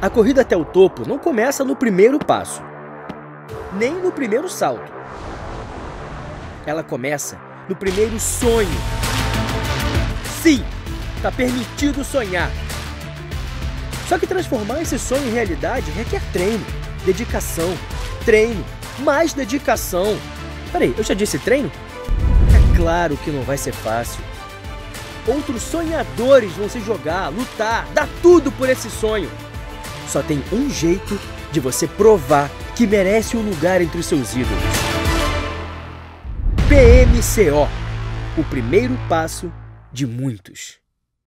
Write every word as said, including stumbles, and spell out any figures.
A corrida até o topo não começa no primeiro passo, nem no primeiro salto. Ela começa no primeiro sonho. Sim, tá permitido sonhar. Só que transformar esse sonho em realidade requer treino, dedicação, treino, mais dedicação. Peraí, eu já disse treino? É claro que não vai ser fácil. Outros sonhadores vão se jogar, lutar, dar tudo por esse sonho. Só tem um jeito de você provar que merece um lugar entre os seus ídolos. P M C O, o primeiro passo de muitos.